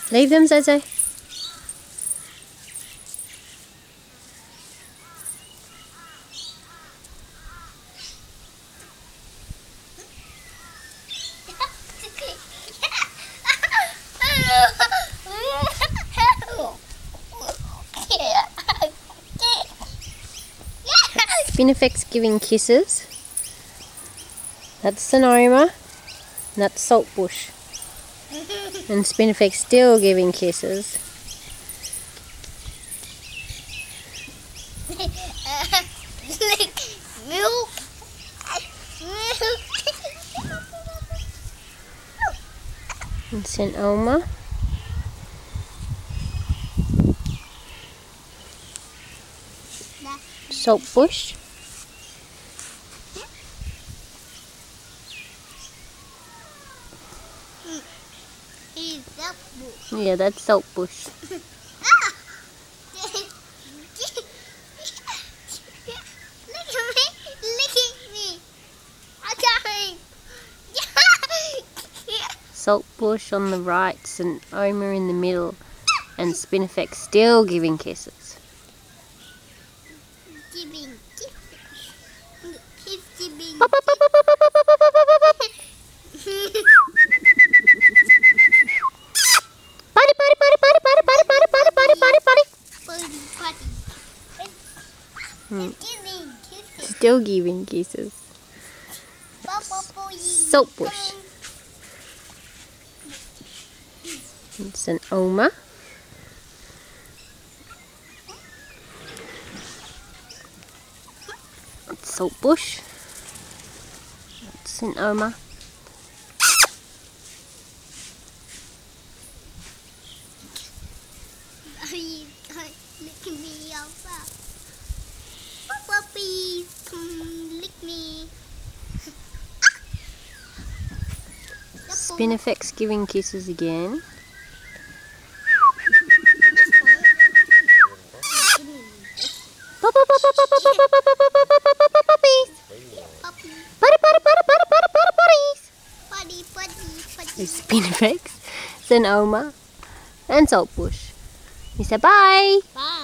Leave them, Zozo. Spinifex giving kisses. That's Sonoma. And that's Saltbush. And Spinifex still giving kisses. Milk. And St. Elma. Saltbush. Yeah, that's Saltbush. Saltbush on the right, St. Omer in the middle, and Spinifex still giving kisses. Still giving kisses. Saltbush. And St. Omer. Saltbush. St. Omer. Lick me over. Puppies, come lick me. Spinifex giving kisses again. Spinifex, St. Omer, and Saltbush. You say bye. Bye.